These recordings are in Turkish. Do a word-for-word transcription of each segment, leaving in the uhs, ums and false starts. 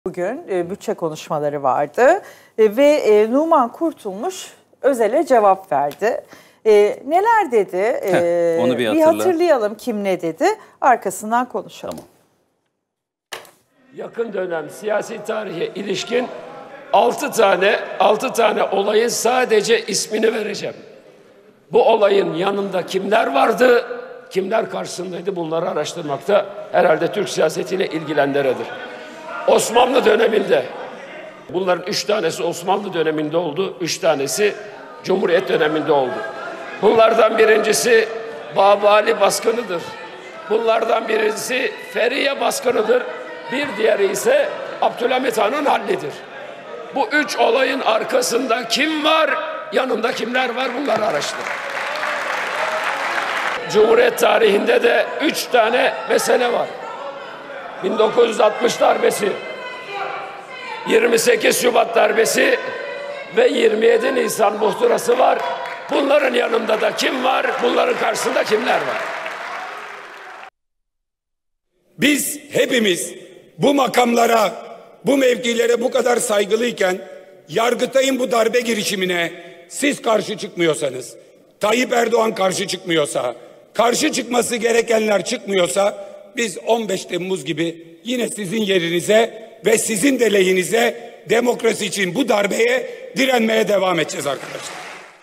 Bugün e, bütçe konuşmaları vardı e, ve e, Numan Kurtulmuş Özel'e cevap verdi. E, neler dedi? E, Heh, onu bir, bir hatırlayalım kim ne dedi. Arkasından konuşalım. Tamam. Yakın dönem siyasi tarihe ilişkin altı tane altı tane olayın sadece ismini vereceğim. Bu olayın yanında kimler vardı, kimler karşısındaydı, bunları araştırmakta herhalde Türk siyasetiyle ilgilenenleredir. Osmanlı döneminde, bunların üç tanesi Osmanlı döneminde oldu, üç tanesi Cumhuriyet döneminde oldu. Bunlardan birincisi Babali baskınıdır. Bunlardan birincisi Feriye baskınıdır. Bir diğeri ise Abdülhamit Han'ın hallidir. Bu üç olayın arkasında kim var, yanında kimler var, bunları araştır. Cumhuriyet tarihinde de üç tane mesele var. bin dokuz yüz altmış darbesi, yirmi sekiz Şubat darbesi ve yirmi yedi Nisan muhtırası var. Bunların yanında da kim var, bunların karşısında kimler var? Biz hepimiz bu makamlara, bu mevkilere bu kadar saygılıyken Yargıtay'ın bu darbe girişimine siz karşı çıkmıyorsanız, Tayyip Erdoğan karşı çıkmıyorsa, karşı çıkması gerekenler çıkmıyorsa biz on beş Temmuz gibi yine sizin yerinize ve sizin de lehinize demokrasi için bu darbeye direnmeye devam edeceğiz arkadaşlar.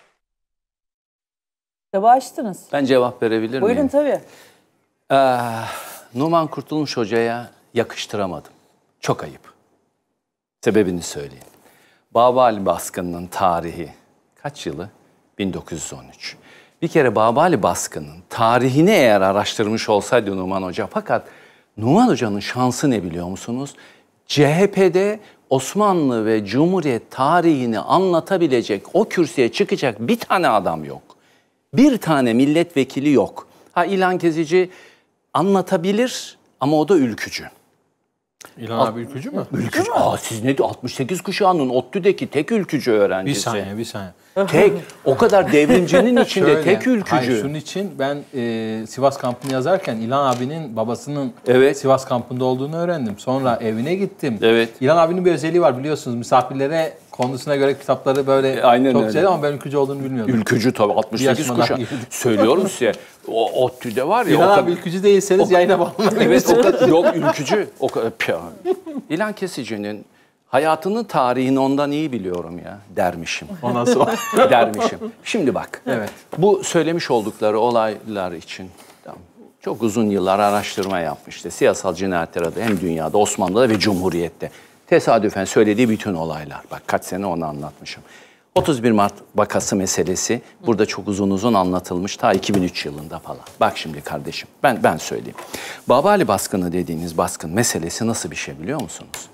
Cevap açtınız. Ben cevap verebilir Buyurun, miyim? tabii. Ee, Numan Kurtulmuş Hoca'ya yakıştıramadım. Çok ayıp. Sebebini söyleyeyim. Babali baskınının tarihi kaç yılı? bin dokuz yüz on üç. Bir kere Babali baskının tarihini eğer araştırmış olsaydı Numan Hoca, fakat Numan Hoca'nın şansı ne biliyor musunuz? C H P'de Osmanlı ve Cumhuriyet tarihini anlatabilecek, o kürsüye çıkacak bir tane adam yok. Bir tane milletvekili yok. Ha, İlhan Kezici anlatabilir ama o da ülkücü. İlhan abi ülkücü mü? Ülkücü. Aa, siz ne diyor? altmış sekiz kuşağının ODTÜ'deki tek ülkücü öğrencisi. Bir saniye, bir saniye. Tek. O kadar devrimcinin içinde Şöyle, tek ülkücü. Hayır, şunun için ben e, Sivas kampını yazarken İlhan abinin babasının Evet. Sivas kampında olduğunu öğrendim. Sonra evine gittim. Evet. İlhan abinin bir özelliği var biliyorsunuz. Misafirlere konusuna göre kitapları böyle E, aynen çok öyle. güzel ama ben ülkücü olduğunu bilmiyordum. Ülkücü tabii, altmış sekiz Yaşmadan kuşağı. girdim. Söylüyorum size. O ODTÜ'de var ya. İlhan o abi kadar- ülkücü değilseniz o- yayına bağlanmayın. Evet, o kadar yok ülkücü. O kadar. Pya. İlhan Kesici'nin hayatının tarihini ondan iyi biliyorum ya. Dermişim. O nasıl var? Dermişim. Şimdi bak. Evet. Bu söylemiş oldukları olaylar için tamam, çok uzun yıllar araştırma yapmıştı. Siyasal cinayetler adı hem dünyada, Osmanlı'da ve Cumhuriyet'te. Tesadüfen söylediği bütün olaylar. Bak kaç sene onu anlatmışım. otuz bir Mart vakası meselesi burada çok uzun uzun anlatılmış ta iki bin üç yılında falan. Bak şimdi kardeşim ben ben söyleyeyim. Babali baskını dediğiniz baskın meselesi nasıl bir şey biliyor musunuz?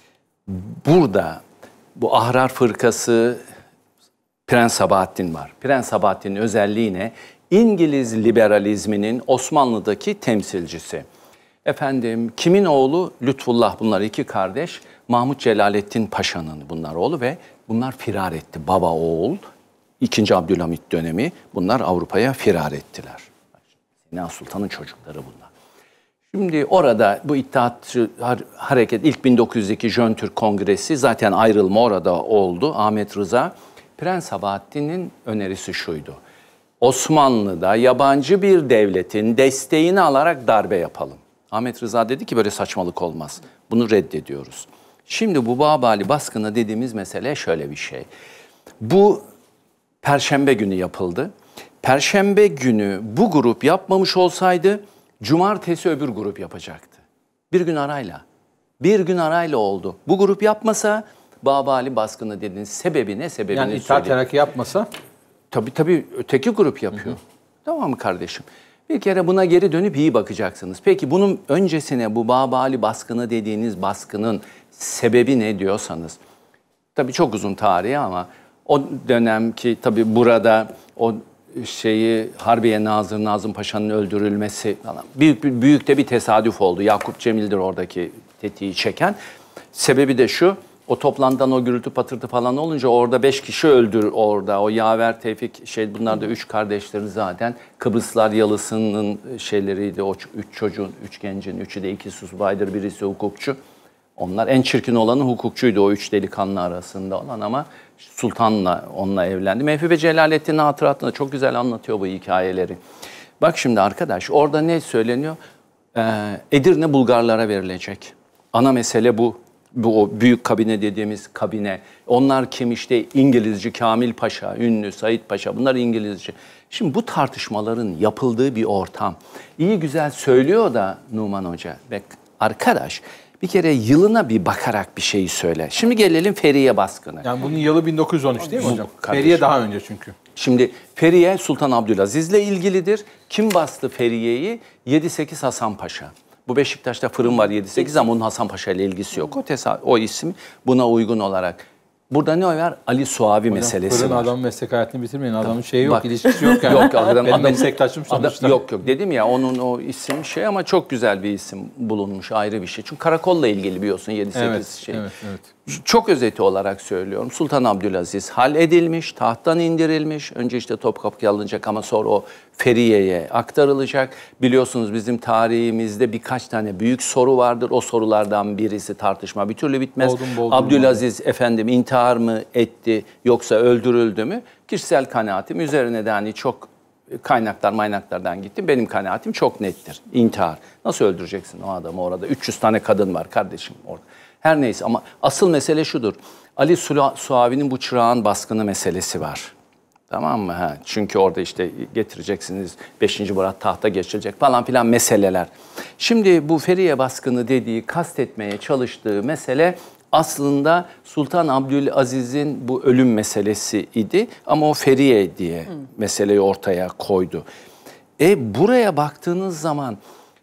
Burada bu Ahrar Fırkası, Prens Sabahattin var. Prens Sabahattin'in özelliği ne? İngiliz liberalizminin Osmanlı'daki temsilcisi. Efendim kimin oğlu? Lütfullah, bunlar iki kardeş. Mahmut Celalettin Paşa'nın bunlar oğlu ve bunlar firar etti. Baba oğul, ikinci Abdülhamit dönemi bunlar Avrupa'ya firar ettiler. Sina Sultan'ın çocukları bunlar. Şimdi orada bu İttihatçı hareket ilk bin dokuz yüz iki Jön Türk Kongresi zaten ayrılma orada oldu. Ahmet Rıza, Prens Sabahattin'in önerisi şuydu. Osmanlı'da yabancı bir devletin desteğini alarak darbe yapalım. Ahmet Rıza dedi ki böyle saçmalık olmaz. Bunu reddediyoruz. Şimdi bu Babali baskını dediğimiz mesele şöyle bir şey. Bu Perşembe günü yapıldı. Perşembe günü bu grup yapmamış olsaydı Cumartesi öbür grup yapacaktı. Bir gün arayla. Bir gün arayla oldu. Bu grup yapmasa Babali baskını dediğiniz sebebi ne? Sebebini Yani İttihat Terakki yapmasa? Tabii tabii öteki grup yapıyor. Hı hı. Tamam mı kardeşim? Bir kere buna geri dönüp iyi bakacaksınız. Peki bunun öncesine bu Babali baskını dediğiniz baskının sebebi ne diyorsanız. Tabii çok uzun tarihi ama o dönemki tabii burada o şeyi Harbiye Nazır Nazım Paşa'nın öldürülmesi falan. Büyük, büyük de bir tesadüf oldu. Yakup Cemil'dir oradaki tetiği çeken. Sebebi de şu. O toplantıdan o gürültü patırtı falan olunca orada beş kişi öldür orada. O Yaver, Tevfik, şey bunlar da üç kardeşleri zaten. Kıbrıslar Yalısı'nın şeyleriydi. O üç çocuğun, üç gencin, üçü de ikisi subaydır, birisi hukukçu. Onlar en çirkin olanı hukukçuydu, o üç delikanlı arasında olan, ama Sultan'la onunla evlendi. Mevhibe Celalettin'in hatıratında çok güzel anlatıyor bu hikayeleri. Bak şimdi arkadaş, orada ne söyleniyor? Ee, Edirne Bulgarlara verilecek. Ana mesele bu. Bu o büyük kabine dediğimiz kabine. Onlar kim işte? İngilizci Kamil Paşa, ünlü Sait Paşa. Bunlar İngilizci. Şimdi bu tartışmaların yapıldığı bir ortam. İyi güzel söylüyor da Numan Hoca. Ve arkadaş, bir kere yılına bir bakarak bir şeyi söyle. Şimdi gelelim Feriye baskını. Yani bunun yılı bin dokuz yüz on üç değil mi hocam? Kardeşim. Feriye daha önce çünkü. Şimdi Feriye Sultan Abdülaziz'le ilgilidir. Kim bastı Feriye'yi? yedi sekiz Hasan Paşa. Bu Beşiktaş'ta fırın var yedi sekiz ama onun Hasan Paşa ile ilgisi yok. O, tesa- o isim buna uygun olarak. Burada ne var? Ali Suavi Hocam, meselesi fırın var. adam meslek hayatını bitirmeyin. Adamın şeyi yok, Bak, ilişkisi yok yani. Yok, adam, Benim adam, meslektaşım sonuçta. Adam, yok yok dedim ya, onun o isim şey ama çok güzel bir isim bulunmuş, ayrı bir şey. Çünkü karakolla ilgili biliyorsun yedi sekiz Evet, şey. evet, evet. Çok özeti olarak söylüyorum. Sultan Abdülaziz hal edilmiş, tahttan indirilmiş. Önce işte Topkapı'ya alınacak ama sonra o Feriye'ye aktarılacak. Biliyorsunuz bizim tarihimizde birkaç tane büyük soru vardır. O sorulardan birisi tartışma bir türlü bitmez. Boldum, boldum, Abdülaziz boldum. efendim intihar mı etti yoksa öldürüldü mü? Kişisel kanaatim üzerine de hani çok kaynaklar maynaklardan gittim. Benim kanaatim çok nettir. İntihar. Nasıl öldüreceksin o adamı orada? üç yüz tane kadın var kardeşim orada. Her neyse ama asıl mesele şudur. Ali Suavi'nin bu çırağın baskını meselesi var. Tamam mı? Ha, çünkü orada işte getireceksiniz, beşinci Murat tahta geçirecek falan filan meseleler. Şimdi bu Feriye baskını dediği, kastetmeye çalıştığı mesele aslında Sultan Abdülaziz'in bu ölüm meselesi idi. Ama o Feriye diye Hı. meseleyi ortaya koydu. E buraya baktığınız zaman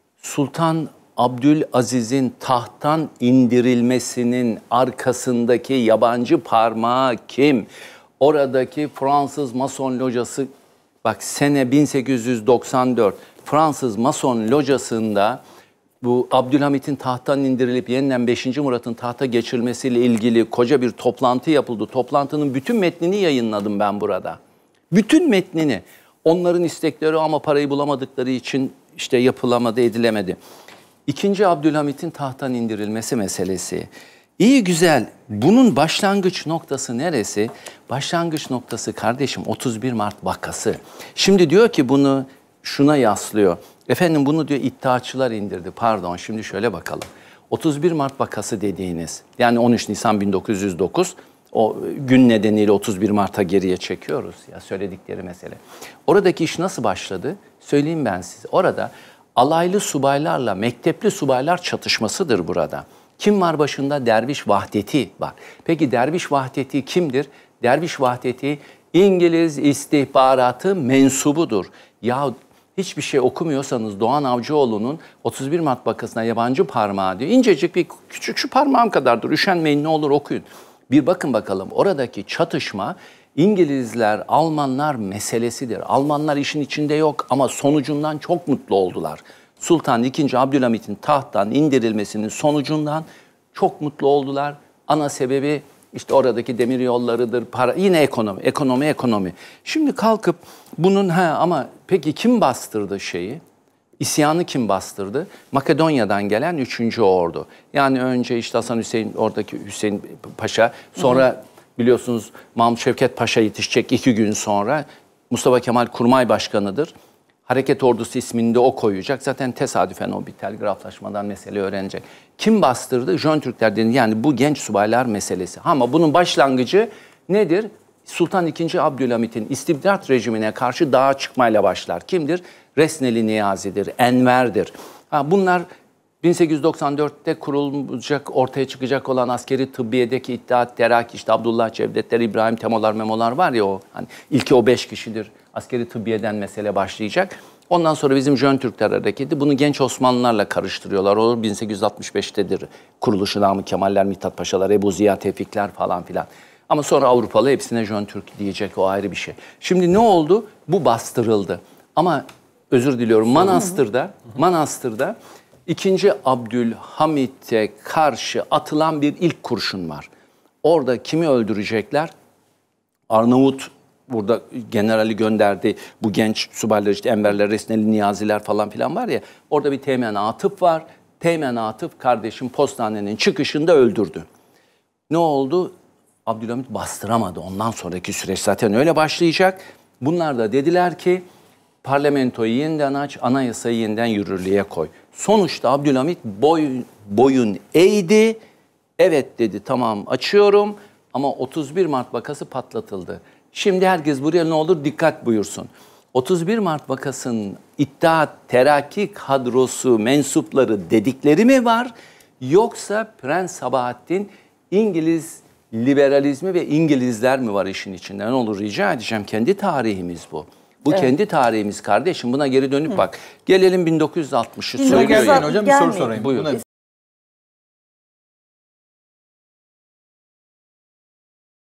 Sultan Abdülaziz'in tahttan indirilmesinin arkasındaki yabancı parmağı kim? Oradaki Fransız Mason locası, bak sene bin sekiz yüz doksan dört Fransız Mason locasında bu Abdülhamit'in tahttan indirilip yeniden beşinci Murat'ın tahta geçirilmesiyle ilgili koca bir toplantı yapıldı. Toplantının bütün metnini yayınladım ben burada. Bütün metnini. Onların istekleri ama parayı bulamadıkları için işte yapılamadı, edilemedi. İkinci Abdülhamit'in tahttan indirilmesi meselesi. İyi güzel. Bunun başlangıç noktası neresi? Başlangıç noktası kardeşim otuz bir Mart vakası. Şimdi diyor ki bunu şuna yaslıyor. Efendim bunu diyor iddiaçılar indirdi. Pardon şimdi şöyle bakalım. otuz bir Mart vakası dediğiniz yani on üç Nisan bin dokuz yüz dokuz o gün nedeniyle otuz bir Mart'a geriye çekiyoruz ya söyledikleri mesele. Oradaki iş nasıl başladı? Söyleyeyim ben size. Orada alaylı subaylarla mektepli subaylar çatışmasıdır burada. Kim var başında? Derviş Vahdeti var. Peki Derviş Vahdeti kimdir? Derviş Vahdeti İngiliz istihbaratı mensubudur. Ya hiçbir şey okumuyorsanız Doğan Avcıoğlu'nun otuz bir Mart vakasına yabancı parmağı diyor. İncecik bir küçük şu parmağım kadardır. Üşenmeyin ne olur okuyun. Bir bakın bakalım oradaki çatışma İngilizler, Almanlar meselesidir. Almanlar işin içinde yok ama sonucundan çok mutlu oldular. Sultan ikinci. Abdülhamit'in tahttan indirilmesinin sonucundan çok mutlu oldular. Ana sebebi işte oradaki demir yollarıdır, para, yine ekonomi, ekonomi, ekonomi. Şimdi kalkıp bunun ha ama peki kim bastırdı şeyi? İsyanı kim bastırdı? Makedonya'dan gelen üçüncü ordu. Yani önce işte Hasan Hüseyin, oradaki Hüseyin Paşa, sonra hı hı. biliyorsunuz Mahmut Şevket Paşa yetişecek iki gün sonra. Mustafa Kemal Kurmay Başkanı'dır. Hareket Ordusu ismini de o koyacak. Zaten tesadüfen o bir telgraflaşmadan mesele öğrenecek. Kim bastırdı? Jön Türkler dedi. Yani bu genç subaylar meselesi. Ama bunun başlangıcı nedir? Sultan ikinci. Abdülhamit'in istibdat rejimine karşı dağa çıkmayla başlar. Kimdir? Resneli Niyazi'dir, Enver'dir. Ha, bunlar bin sekiz yüz doksan dörtte kurulacak, ortaya çıkacak olan askeri tıbbiyedeki İttihat Terakki, işte Abdullah Cevdetler, İbrahim Temolar, Memolar var ya o. Hani ilki o beş kişidir. Askeri tıbbiyeden mesele başlayacak. Ondan sonra bizim Jön Türkler hareketi bunu genç Osmanlılarla karıştırıyorlar. O bin sekiz yüz altmış beştedir kuruluşu, Namık Kemaller, Mithat Paşalar, Ebu Ziya Tevfikler falan filan. Ama sonra Avrupalı hepsine Jön Türk diyecek, o ayrı bir şey. Şimdi ne oldu? Bu bastırıldı. Ama özür diliyorum Manastır'da, Manastır'da ikinci. Abdülhamit'e karşı atılan bir ilk kurşun var. Orada kimi öldürecekler? Arnavut burada generali gönderdi. Bu genç subaylar işte Enverler, Resneli Niyaziler falan filan var ya. Orada bir Teğmen Atıf var. Teğmen Atıf kardeşim postanenin çıkışında öldürdü. Ne oldu? Abdülhamit bastıramadı. Ondan sonraki süreç zaten öyle başlayacak. Bunlar da dediler ki parlamentoyu yeniden aç, anayasayı yeniden yürürlüğe koy. Sonuçta Abdülhamit boy, boyun eğdi. Evet dedi, tamam açıyorum ama otuz bir Mart vakası patlatıldı. Şimdi herkes buraya ne olur dikkat buyursun. otuz bir Mart vakasının İttihat Terakki kadrosu mensupları dedikleri mi var? Yoksa Prens Sabahattin İngiliz liberalizmi ve İngilizler mi var işin içinde? Ne olur rica edeceğim, kendi tarihimiz bu. Bu evet. kendi tarihimiz kardeşim. Buna geri dönüp Hı. bak. Gelelim bin dokuz yüz altmışı söylüyor. Gelmeyin hocam, bir soru sorayım. Buyurun.